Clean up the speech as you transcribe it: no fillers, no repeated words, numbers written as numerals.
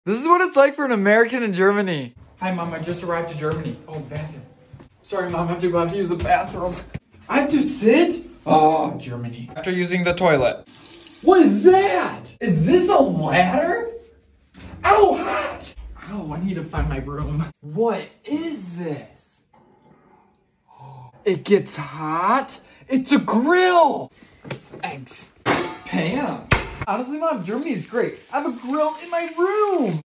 This is what it's like for an American in Germany. Hi, Mom. I just arrived to Germany. Oh, bathroom. Sorry, Mom. I have to go. I have to use the bathroom. I have to sit? Oh, Germany. After using the toilet. What is that? Is this a ladder? Ow, hot! Ow, I need to find my room. What is this? It gets hot? It's a grill! Eggs. Pam. Honestly, Mom, Germany is great. I have a grill in my room.